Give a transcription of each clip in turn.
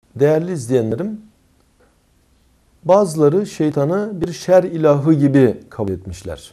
Değerli izleyenlerim, bazıları şeytanı bir şer ilahı gibi kabul etmişler.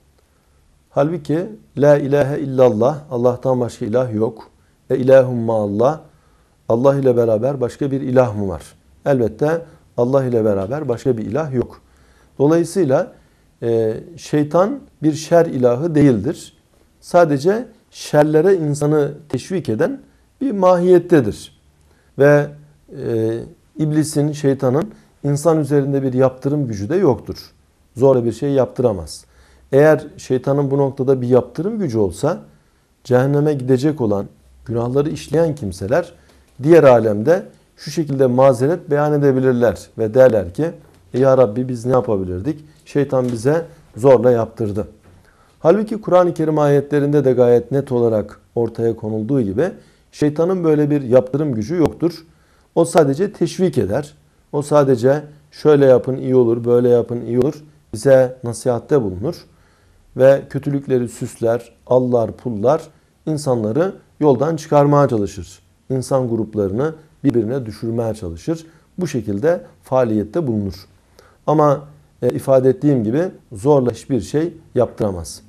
Halbuki la ilahe illallah, Allah'tan başka ilah yok. İlahum maallah, Allah ile beraber başka bir ilah mı var? Elbette Allah ile beraber başka bir ilah yok. Dolayısıyla şeytan bir şer ilahı değildir. Sadece şerlere insanı teşvik eden bir mahiyettedir. Ve iblisin, şeytanın insan üzerinde bir yaptırım gücü de yoktur. Zorla bir şey yaptıramaz. Eğer şeytanın bu noktada bir yaptırım gücü olsa, cehenneme gidecek olan, günahları işleyen kimseler diğer alemde şu şekilde mazeret beyan edebilirler ve derler ki ya Rabbi biz ne yapabilirdik? Şeytan bize zorla yaptırdı. Halbuki Kur'an-ı Kerim ayetlerinde de gayet net olarak ortaya konulduğu gibi şeytanın böyle bir yaptırım gücü yoktur. O sadece teşvik eder. O sadece şöyle yapın iyi olur, böyle yapın iyi olur. Bize nasihatte bulunur. Ve kötülükleri süsler, allar, pullar, insanları yoldan çıkarmaya çalışır. İnsan gruplarını birbirine düşürmeye çalışır. Bu şekilde faaliyette bulunur. Ama ifade ettiğim gibi zorla hiçbir şey yaptıramaz.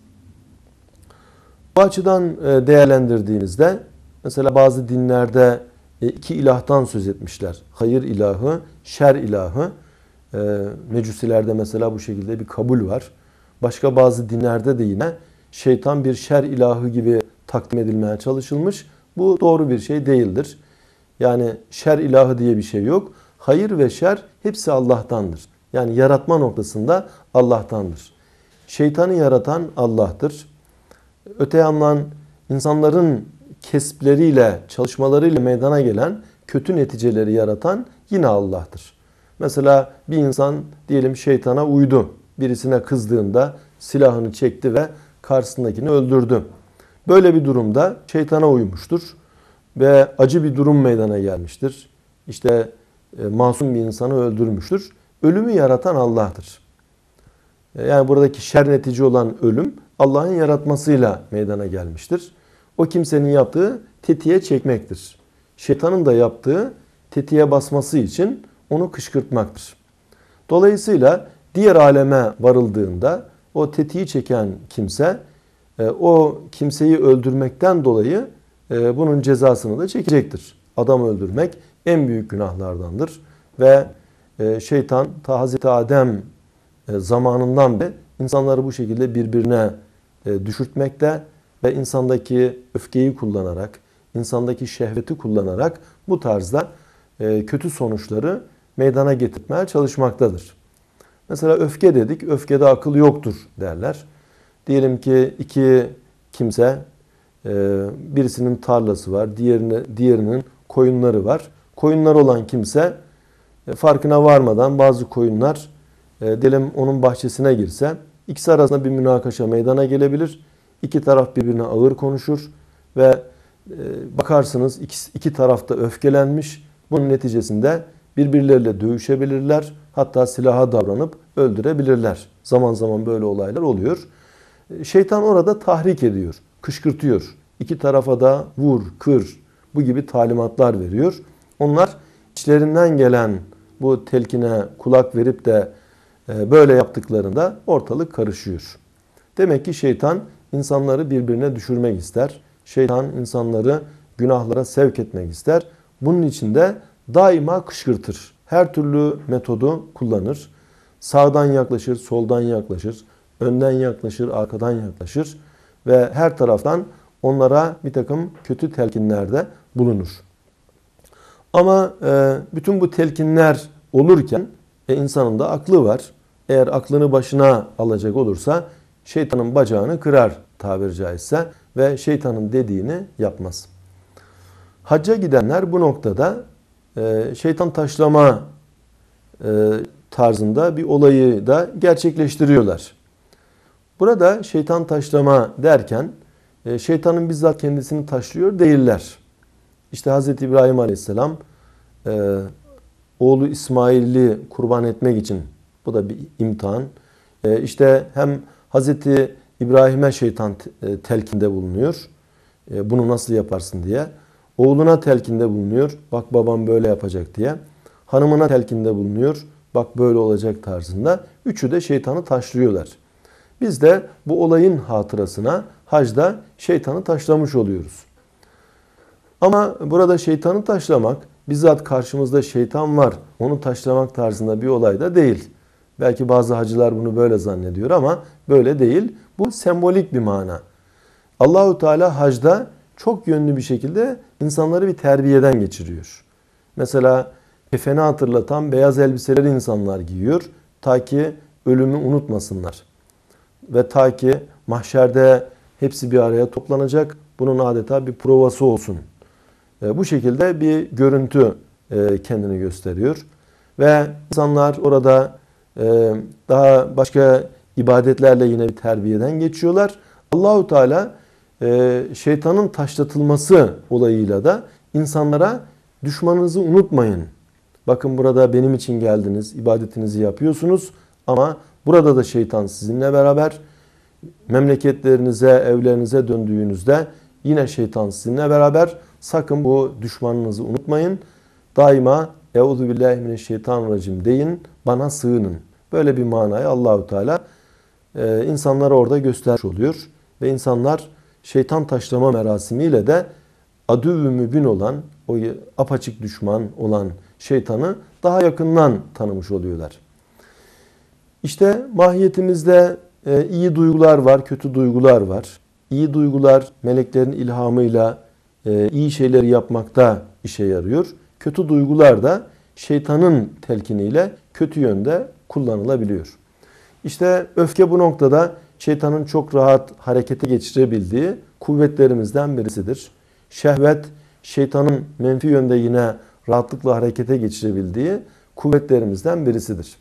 Bu açıdan değerlendirdiğimizde mesela bazı dinlerde iki ilahtan söz etmişler. Hayır ilahı, şer ilahı. Mecusilerde mesela bu şekilde bir kabul var. Başka bazı dinlerde de yine şeytan bir şer ilahı gibi takdim edilmeye çalışılmış. Bu doğru bir şey değildir. Yani şer ilahı diye bir şey yok. Hayır ve şer hepsi Allah'tandır. Yani yaratma noktasında Allah'tandır. Şeytanı yaratan Allah'tır. Öte yandan insanların kespleriyle, çalışmalarıyla meydana gelen kötü neticeleri yaratan yine Allah'tır. Mesela bir insan diyelim şeytana uydu. Birisine kızdığında silahını çekti ve karşısındakini öldürdü. Böyle bir durumda şeytana uymuştur ve acı bir durum meydana gelmiştir. İşte masum bir insanı öldürmüştür. Ölümü yaratan Allah'tır. Yani buradaki şer netice olan ölüm Allah'ın yaratmasıyla meydana gelmiştir. O kimsenin yaptığı tetiğe çekmektir. Şeytanın da yaptığı tetiğe basması için onu kışkırtmaktır. Dolayısıyla diğer aleme varıldığında o tetiği çeken kimse o kimseyi öldürmekten dolayı bunun cezasını da çekecektir. Adam öldürmek en büyük günahlardandır. Ve şeytan ta Hazreti Adem zamanından beri insanları bu şekilde birbirine düşürtmekte ve insandaki öfkeyi kullanarak, insandaki şehveti kullanarak bu tarzda kötü sonuçları meydana getirmeye çalışmaktadır. Mesela öfke dedik, öfkede akıl yoktur derler. Diyelim ki iki kimse, birisinin tarlası var, diğerinin koyunları var. Koyunları olan kimse farkına varmadan bazı koyunlar diyelim onun bahçesine girse, ikisi arasında bir münakaşa meydana gelebilir. İki taraf birbirine ağır konuşur ve bakarsınız iki taraf da öfkelenmiş. Bunun neticesinde birbirleriyle dövüşebilirler. Hatta silaha davranıp öldürebilirler. Zaman zaman böyle olaylar oluyor. Şeytan orada tahrik ediyor, kışkırtıyor. İki tarafa da vur, kır, bu gibi talimatlar veriyor. Onlar içlerinden gelen bu telkine kulak verip de böyle yaptıklarında ortalık karışıyor. Demek ki şeytan insanları birbirine düşürmek ister. Şeytan insanları günahlara sevk etmek ister. Bunun için de daima kışkırtır. Her türlü metodu kullanır. Sağdan yaklaşır, soldan yaklaşır, önden yaklaşır, arkadan yaklaşır ve her taraftan onlara bir takım kötü telkinlerde bulunur. Ama bütün bu telkinler olurken insanın da aklı var. Eğer aklını başına alacak olursa şeytanın bacağını kırar tabiri caizse ve şeytanın dediğini yapmaz. Hacca gidenler bu noktada şeytan taşlama tarzında bir olayı da gerçekleştiriyorlar. Burada şeytan taşlama derken şeytanın bizzat kendisini taşlıyor değiller. İşte Hz. İbrahim Aleyhisselam oğlu İsmail'i kurban etmek için, bu da bir imtihan. İşte hem Hz. İbrahim'e şeytan telkinde bulunuyor. Bunu nasıl yaparsın diye. Oğluna telkinde bulunuyor. Bak babam böyle yapacak diye. Hanımına telkinde bulunuyor. Bak böyle olacak tarzında. Üçü de şeytanı taşlıyorlar. Biz de bu olayın hatırasına hacda şeytanı taşlamış oluyoruz. Ama burada şeytanı taşlamak, bizzat karşımızda şeytan var, onu taşlamak tarzında bir olay da değil. Belki bazı hacılar bunu böyle zannediyor ama böyle değil. Bu sembolik bir mana. Allahu Teala hacda çok yönlü bir şekilde insanları bir terbiyeden geçiriyor. Mesela kefeni hatırlatan beyaz elbiseleri insanlar giyiyor. Ta ki ölümü unutmasınlar. Ve ta ki mahşerde hepsi bir araya toplanacak. Bunun adeta bir provası olsun. Bu şekilde bir görüntü kendini gösteriyor. Ve insanlar orada daha başka ibadetlerle yine bir terbiyeden geçiyorlar. Allahu Teala şeytanın taşlatılması olayıyla da insanlara düşmanınızı unutmayın. Bakın burada benim için geldiniz, ibadetinizi yapıyorsunuz ama burada da şeytan sizinle beraber. Memleketlerinize, evlerinize döndüğünüzde yine şeytan sizinle beraber. Sakın bu düşmanınızı unutmayın. Daima Euzubillahimineşşeytanirracim deyin, bana sığının. Böyle bir manayı Allahu Teala insanlara orada göstermiş oluyor. Ve insanlar şeytan taşlama merasimiyle de adüv-ü mübin olan, o apaçık düşman olan şeytanı daha yakından tanımış oluyorlar. İşte mahiyetimizde iyi duygular var, kötü duygular var. İyi duygular meleklerin ilhamıyla iyi şeyleri yapmakta işe yarıyor. Kötü duygular da şeytanın telkiniyle kötü yönde kullanılabiliyor. İşte öfke bu noktada şeytanın çok rahat harekete geçirebildiği kuvvetlerimizden birisidir. Şehvet şeytanın menfi yönde yine rahatlıkla harekete geçirebildiği kuvvetlerimizden birisidir.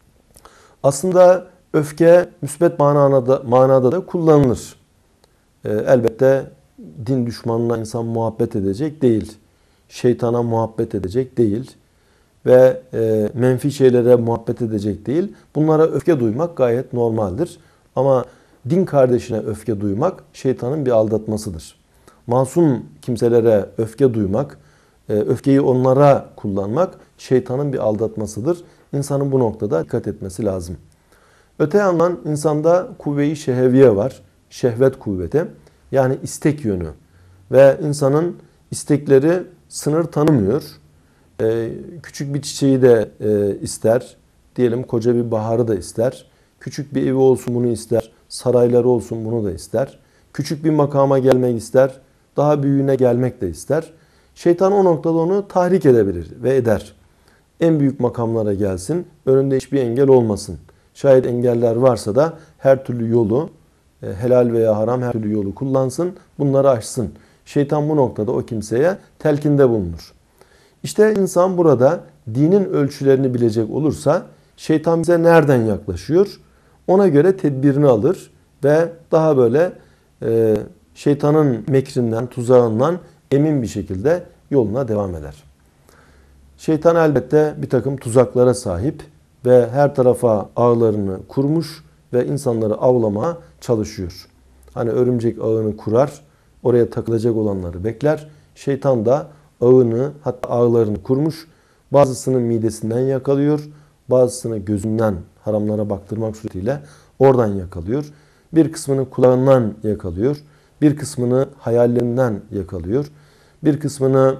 Aslında öfke müsbet manada da kullanılır. Elbette din düşmanına insan muhabbet edecek değil. Şeytana muhabbet edecek değil. Ve menfi şeylere muhabbet edecek değil. Bunlara öfke duymak gayet normaldir. Ama din kardeşine öfke duymak şeytanın bir aldatmasıdır. Masum kimselere öfke duymak, öfkeyi onlara kullanmak şeytanın bir aldatmasıdır. İnsanın bu noktada dikkat etmesi lazım. Öte yandan insanda kuvve-i şehviye var. Şehvet kuvveti. Yani istek yönü. Ve insanın istekleri sınır tanımıyor. Küçük bir çiçeği de ister. Diyelim koca bir baharı da ister. Küçük bir evi olsun bunu ister. Sarayları olsun bunu da ister. Küçük bir makama gelmek ister. Daha büyüğüne gelmek de ister. Şeytan o noktada onu tahrik edebilir ve eder. En büyük makamlara gelsin. Önünde hiçbir engel olmasın. Şayet engeller varsa da her türlü yolu, helal veya haram her türlü yolu kullansın. Bunları aşsın. Şeytan bu noktada o kimseye telkinde bulunur. İşte insan burada dinin ölçülerini bilecek olursa şeytan bize nereden yaklaşıyor? Ona göre tedbirini alır ve daha böyle şeytanın mekrinden, tuzağından emin bir şekilde yoluna devam eder. Şeytan elbette bir takım tuzaklara sahip ve her tarafa ağlarını kurmuş ve insanları avlamaya çalışıyor. Hani örümcek ağını kurar, oraya takılacak olanları bekler. Şeytan da ağını, hatta ağlarını kurmuş. Bazısını midesinden yakalıyor, bazısını gözünden haramlara baktırmak suretiyle oradan yakalıyor. Bir kısmını kulağından yakalıyor, bir kısmını hayallerinden yakalıyor, bir kısmını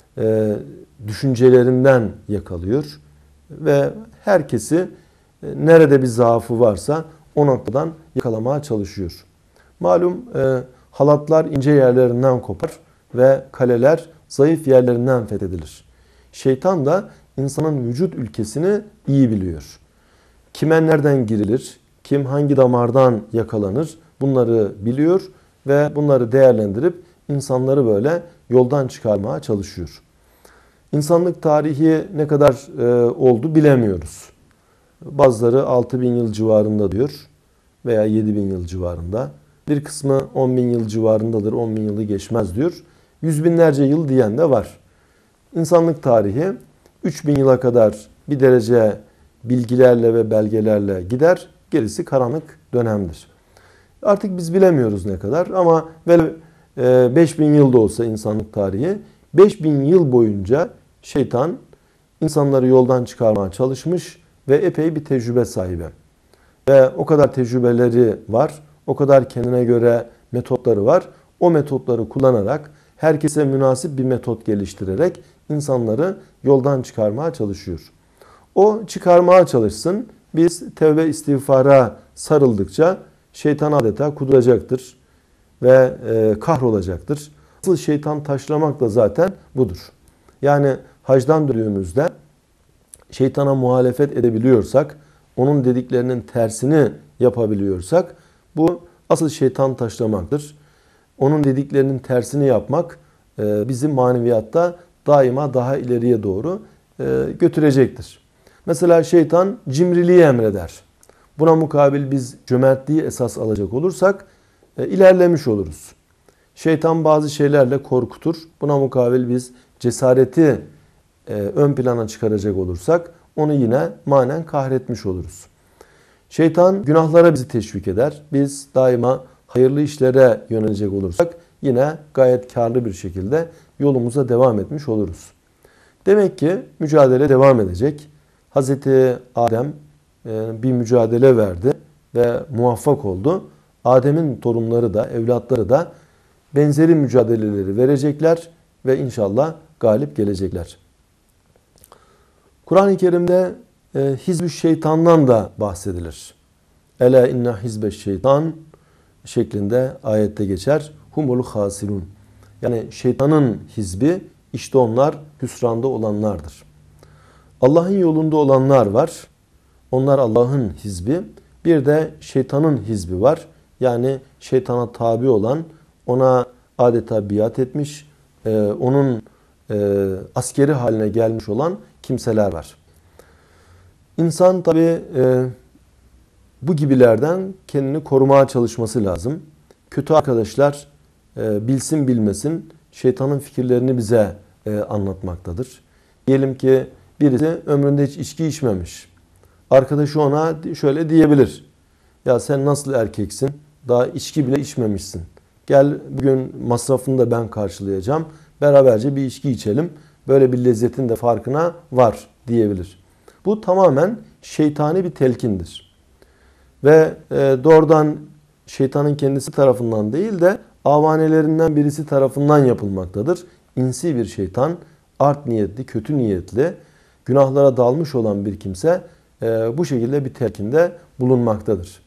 düşüncelerinden yakalıyor ve herkesi nerede bir zaafı varsa o noktadan yakalamaya çalışıyor. Malum halatlar ince yerlerinden kopar ve kaleler zayıf yerlerinden fethedilir. Şeytan da insanın vücut ülkesini iyi biliyor. Kime nereden girilir, kim hangi damardan yakalanır bunları biliyor ve bunları değerlendirip insanları böyle yoldan çıkarmaya çalışıyor. İnsanlık tarihi ne kadar oldu bilemiyoruz. Bazıları 6000 yıl civarında diyor veya 7000 yıl civarında. Bir kısmı 10.000 yıl civarındadır, 10.000 yılı geçmez diyor. Yüz binlerce yıl diyen de var. İnsanlık tarihi 3000 yıla kadar bir derece bilgilerle ve belgelerle gider. Gerisi karanlık dönemdir. Artık biz bilemiyoruz ne kadar ama 5000 yılda olsa insanlık tarihi 5000 yıl boyunca şeytan insanları yoldan çıkarmaya çalışmış ve epey bir tecrübe sahibi. Ve o kadar tecrübeleri var, o kadar kendine göre metotları var. O metotları kullanarak, herkese münasip bir metot geliştirerek insanları yoldan çıkarmaya çalışıyor. O çıkarmaya çalışsın. Biz tevbe istiğfara sarıldıkça şeytan adeta kuduracaktır ve kahrolacaktır. Asıl şeytan taşlamak da zaten budur. Yani hacdan döndüğümüzde şeytana muhalefet edebiliyorsak, onun dediklerinin tersini yapabiliyorsak bu asıl şeytan taşlamaktır. Onun dediklerinin tersini yapmak bizi maneviyatta daima daha ileriye doğru götürecektir. Mesela şeytan cimriliği emreder. Buna mukabil biz cömertliği esas alacak olursak ilerlemiş oluruz. Şeytan bazı şeylerle korkutur. Buna mukabil biz cesareti ön plana çıkaracak olursak onu yine manen kahretmiş oluruz. Şeytan günahlara bizi teşvik eder. Biz daima hayırlı işlere yönelecek olursak yine gayet karlı bir şekilde yolumuza devam etmiş oluruz. Demek ki mücadele devam edecek. Hazreti Adem bir mücadele verdi ve muvaffak oldu. Adem'in torunları da, evlatları da benzeri mücadeleleri verecekler ve inşallah galip gelecekler. Kur'an-ı Kerim'de hizb-i şeytandan da bahsedilir. Ela inna hizbe şeytan şeklinde ayette geçer. Humul hasirun. Yani şeytanın hizbi işte onlar hüsranda olanlardır. Allah'ın yolunda olanlar var. Onlar Allah'ın hizbi. Bir de şeytanın hizbi var. Yani şeytana tabi olan, ona adeta biat etmiş, onun askeri haline gelmiş olan kimseler var. İnsan tabi bu gibilerden kendini korumaya çalışması lazım. Kötü arkadaşlar bilsin bilmesin şeytanın fikirlerini bize anlatmaktadır. Diyelim ki birisi ömründe hiç içki içmemiş. Arkadaşı ona şöyle diyebilir. Ya sen nasıl erkeksin? Daha içki bile içmemişsin. Gel bugün masrafını da ben karşılayacağım. Beraberce bir içki içelim. Böyle bir lezzetin de farkına var diyebilir. Bu tamamen şeytani bir telkindir. Ve doğrudan şeytanın kendisi tarafından değil de avanelerinden birisi tarafından yapılmaktadır. İnsi bir şeytan, art niyetli, kötü niyetli, günahlara dalmış olan bir kimse bu şekilde bir telkinde bulunmaktadır.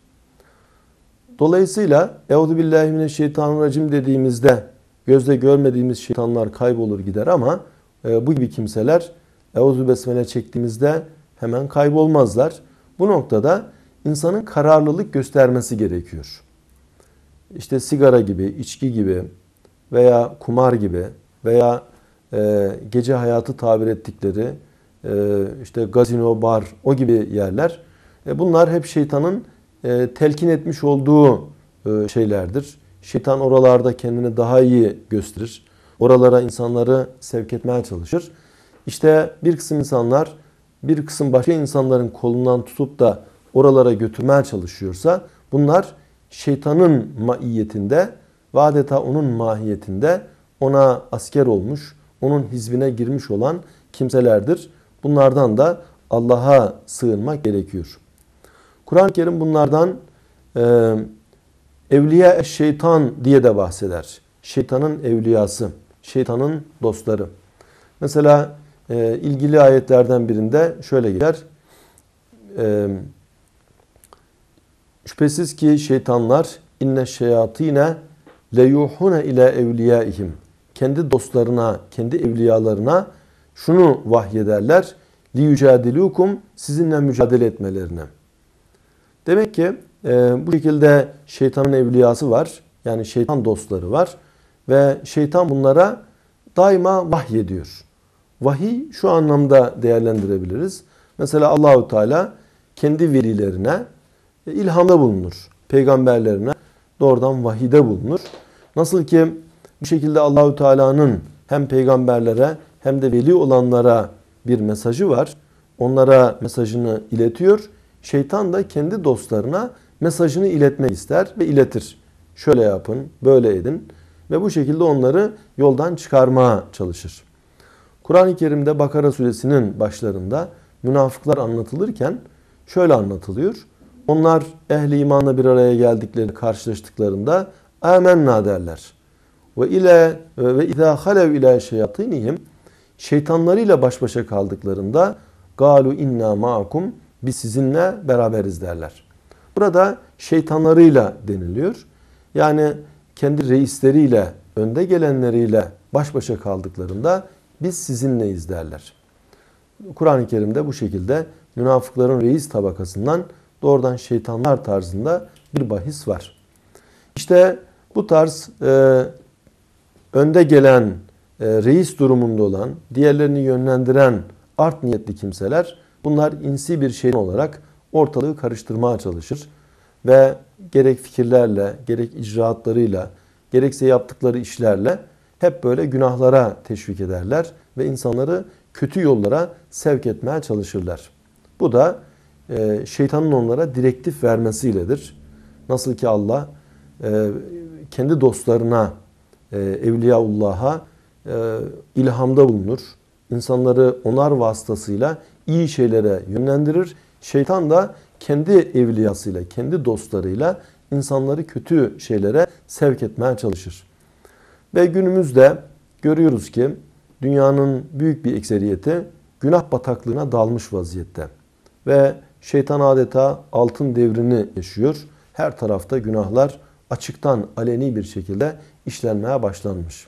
Dolayısıyla Euzubillahimineşşeytanirracim dediğimizde gözle görmediğimiz şeytanlar kaybolur gider ama bu gibi kimseler Euzubesmele çektiğimizde hemen kaybolmazlar. Bu noktada insanın kararlılık göstermesi gerekiyor. İşte sigara gibi, içki gibi veya kumar gibi veya gece hayatı tabir ettikleri işte gazino, bar o gibi yerler. Bunlar hep şeytanın telkin etmiş olduğu şeylerdir. Şeytan oralarda kendini daha iyi gösterir. Oralara insanları sevk etmeye çalışır. İşte bir kısım insanlar bir kısım başka insanların kolundan tutup da oralara götürmeye çalışıyorsa bunlar şeytanın maiyetinde ve adeta onun mahiyetinde ona asker olmuş, onun hizbine girmiş olan kimselerdir. Bunlardan da Allah'a sığınmak gerekiyor. Kur'an-ı Kerim bunlardan evliya şeytan diye de bahseder. Şeytanın evliyası, şeytanın dostları. Mesela ilgili ayetlerden birinde şöyle geçer. Şüphesiz ki şeytanlar inne şeyatine leyuhune ila evliyaihim. Kendi dostlarına, kendi evliyalarına şunu vahyederler. Li yücadilukum, sizinle mücadele etmelerine. Demek ki bu şekilde şeytanın evliyası var. Yani şeytan dostları var. Ve şeytan bunlara daima vahyediyor. Vahiy şu anlamda değerlendirebiliriz. Mesela Allahu Teala kendi velilerine ilhamda bulunur. Peygamberlerine doğrudan vahide bulunur. Nasıl ki bu şekilde Allahu Teala'nın hem peygamberlere hem de veli olanlara bir mesajı var. Onlara mesajını iletiyor. Şeytan da kendi dostlarına mesajını iletmek ister ve iletir. Şöyle yapın, böyle edin. ve bu şekilde onları yoldan çıkarmaya çalışır. Kur'an-ı Kerim'de Bakara suresinin başlarında münafıklar anlatılırken şöyle anlatılıyor. Onlar ehli imanla bir araya geldikleri, karşılaştıklarında âmennâ derler. Ve izâ halev ilâ şeyatînihim, şeytanlarıyla baş başa kaldıklarında galu inna ma'akum, biz sizinle beraberiz derler. Burada şeytanlarıyla deniliyor. Yani kendi reisleriyle, önde gelenleriyle baş başa kaldıklarında biz sizinleyiz derler. Kur'an-ı Kerim'de bu şekilde münafıkların reis tabakasından doğrudan şeytanlar tarzında bir bahis var. İşte bu tarz önde gelen, reis durumunda olan, diğerlerini yönlendiren art niyetli kimseler, bunlar insi bir şey olarak ortalığı karıştırmaya çalışır. Ve gerek fikirlerle, gerek icraatlarıyla, gerekse yaptıkları işlerle hep böyle günahlara teşvik ederler ve insanları kötü yollara sevk etmeye çalışırlar. Bu da şeytanın onlara direktif vermesiyledir. Nasıl ki Allah kendi dostlarına, Evliyaullah'a ilhamda bulunur. İnsanları onar vasıtasıyla iyi şeylere yönlendirir. Şeytan da kendi evliyasıyla, kendi dostlarıyla insanları kötü şeylere sevk etmeye çalışır. Ve günümüzde görüyoruz ki dünyanın büyük bir ekseriyeti günah bataklığına dalmış vaziyette. Ve şeytan adeta altın devrini yaşıyor. Her tarafta günahlar açıktan, aleni bir şekilde işlenmeye başlanmış.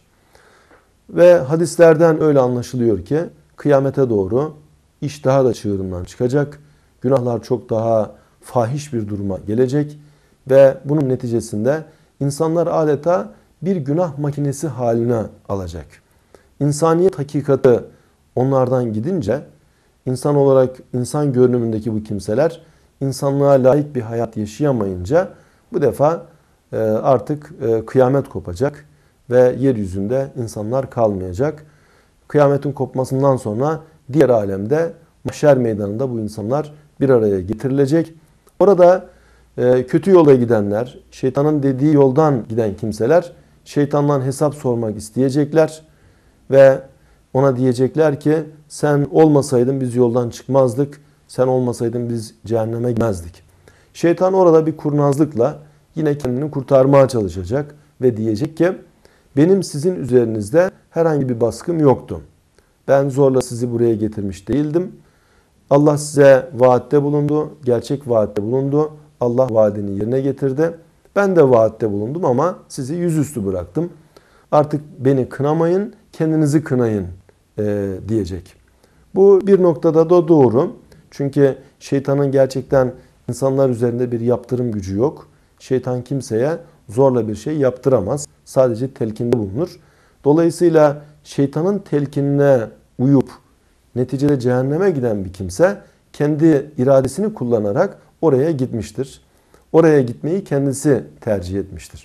Ve hadislerden öyle anlaşılıyor ki kıyamete doğru iş daha da çığırından çıkacak. Günahlar çok daha fahiş bir duruma gelecek ve bunun neticesinde insanlar adeta bir günah makinesi haline alacak. İnsaniyet hakikati onlardan gidince insan olarak insan görünümündeki bu kimseler insanlığa layık bir hayat yaşayamayınca bu defa artık kıyamet kopacak ve yeryüzünde insanlar kalmayacak. Kıyametin kopmasından sonra diğer alemde mahşer meydanında bu insanlar bir araya getirilecek. Orada kötü yola gidenler, şeytanın dediği yoldan giden kimseler şeytandan hesap sormak isteyecekler ve ona diyecekler ki sen olmasaydın biz yoldan çıkmazdık, sen olmasaydın biz cehenneme gitmezdik. Şeytan orada bir kurnazlıkla yine kendini kurtarmaya çalışacak ve diyecek ki benim sizin üzerinizde herhangi bir baskım yoktu. Ben zorla sizi buraya getirmiş değildim. Allah size vaatte bulundu, gerçek vaatte bulundu. Allah vaadini yerine getirdi. Ben de vaatte bulundum ama sizi yüzüstü bıraktım. Artık beni kınamayın, kendinizi kınayın diyecek. Bu bir noktada da doğru. Çünkü şeytanın gerçekten insanlar üzerinde bir yaptırım gücü yok. Şeytan kimseye zorla bir şey yaptıramaz. Sadece telkinde bulunur. Dolayısıyla şeytanın telkinine uyup neticede cehenneme giden bir kimse kendi iradesini kullanarak oraya gitmiştir. Oraya gitmeyi kendisi tercih etmiştir.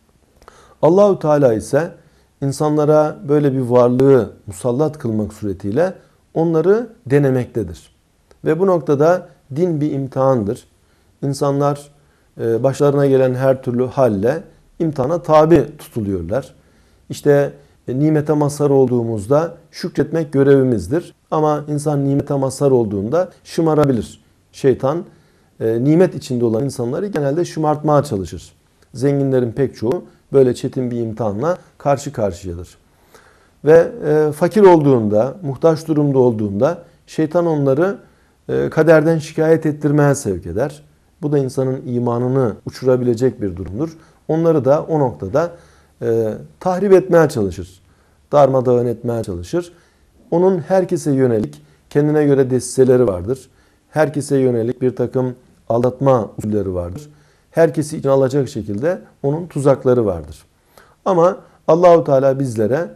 Allahu Teala ise insanlara böyle bir varlığı musallat kılmak suretiyle onları denemektedir. Ve bu noktada din bir imtihandır. İnsanlar başlarına gelen her türlü halle imtihana tabi tutuluyorlar. İşte nimete mazhar olduğumuzda şükretmek görevimizdir. Ama insan nimete mazhar olduğunda şımarabilir. Şeytan nimet içinde olan insanları genelde şımartmaya çalışır. Zenginlerin pek çoğu böyle çetin bir imtihanla karşı karşıyadır. Ve fakir olduğunda, muhtaç durumda olduğunda şeytan onları kaderden şikayet ettirmeye sevk eder. Bu da insanın imanını uçurabilecek bir durumdur. Onları da o noktada tahrip etmeye çalışır. Darmadağın etmeye çalışır. Onun herkese yönelik kendine göre desteleri vardır. Herkese yönelik bir takım aldatma usulleri vardır. Herkesi içine alacak şekilde onun tuzakları vardır. Ama Allahu Teala bizlere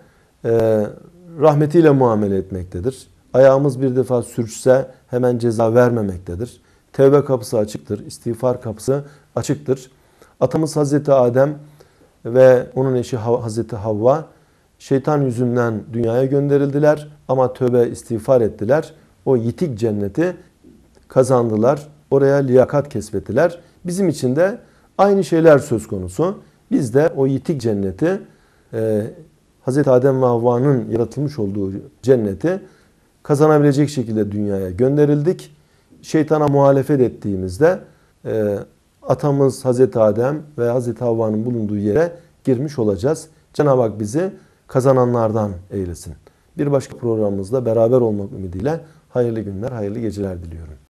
rahmetiyle muamele etmektedir. Ayağımız bir defa sürçse hemen ceza vermemektedir. Tevbe kapısı açıktır, istiğfar kapısı açıktır. Atamız Hazreti Adem ve onun eşi Hazreti Havva şeytan yüzünden dünyaya gönderildiler ama tövbe istiğfar ettiler. O yitik cenneti kazandılar. Oraya liyakat kesbettiler. Bizim için de aynı şeyler söz konusu. Biz de o yitik cenneti Hz. Adem ve Havva'nın yaratılmış olduğu cenneti kazanabilecek şekilde dünyaya gönderildik. Şeytana muhalefet ettiğimizde atamız Hz. Adem ve Hz. Havva'nın bulunduğu yere girmiş olacağız. Cenab-ı Hak bizi kazananlardan eylesin. Bir başka programımızda beraber olmak ümidiyle hayırlı günler, hayırlı geceler diliyorum.